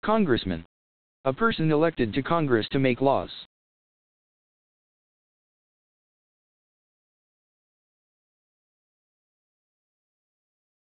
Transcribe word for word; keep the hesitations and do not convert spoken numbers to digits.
Congressman. A person elected to Congress to make laws.